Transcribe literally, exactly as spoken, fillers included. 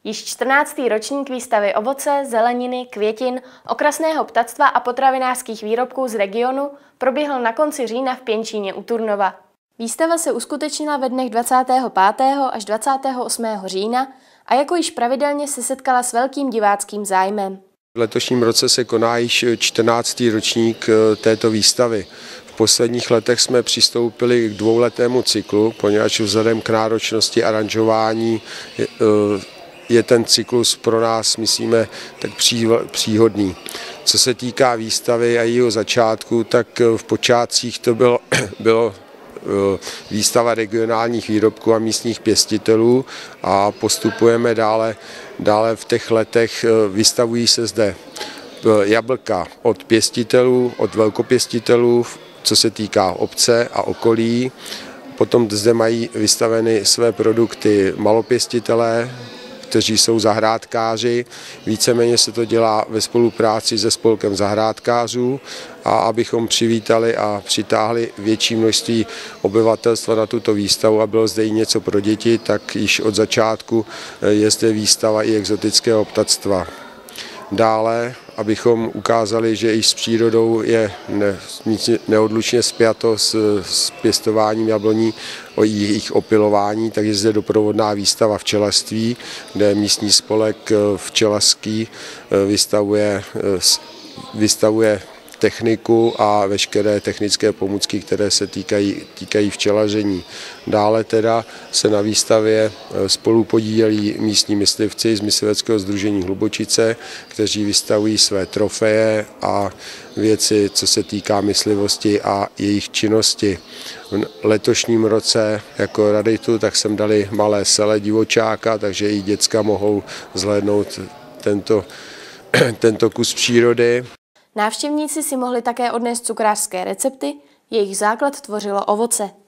Již čtrnáctý ročník výstavy ovoce, zeleniny, květin, okrasného ptactva a potravinářských výrobků z regionu proběhl na konci října v Pěnčíně u Turnova. Výstava se uskutečnila ve dnech dvacátého pátého až dvacátého osmého října a jako již pravidelně se setkala s velkým diváckým zájmem. V letošním roce se koná již čtrnáctý ročník této výstavy. V posledních letech jsme přistoupili k dvouletému cyklu, poněvadž vzhledem k náročnosti aranžování je ten cyklus pro nás, myslíme, tak příhodný. Co se týká výstavy a jejího začátku, tak v počátcích to bylo, bylo výstava regionálních výrobků a místních pěstitelů a postupujeme dále, dále v těch letech. Vystavují se zde jablka od pěstitelů, od velkopěstitelů, co se týká obce a okolí. Potom zde mají vystaveny své produkty malopěstitelé, kteří jsou zahrádkáři. Víceméně se to dělá ve spolupráci se spolkem zahrádkářů a abychom přivítali a přitáhli větší množství obyvatelstva na tuto výstavu a bylo zde i něco pro děti, tak již od začátku je zde výstava i exotického ptactva. Dále, abychom ukázali, že i s přírodou je ne, neodlučně spjato s, s pěstováním jabloní, o jejich opilování, tak je zde doprovodná výstava včelařství, kde místní spolek včelařský vystavuje, vystavuje techniku a veškeré technické pomůcky, které se týkají, týkají včelaření. Dále teda se na výstavě spolu podílí místní myslivci z mysliveckého sdružení Hlubočice, kteří vystavují své trofeje a věci, co se týká myslivosti a jejich činnosti. V letošním roce jako raritu tak jsem dali malé sele divočáka, takže i děcka mohou zhlédnout tento, tento kus přírody. Návštěvníci si mohli také odnést cukrářské recepty, jejich základ tvořilo ovoce.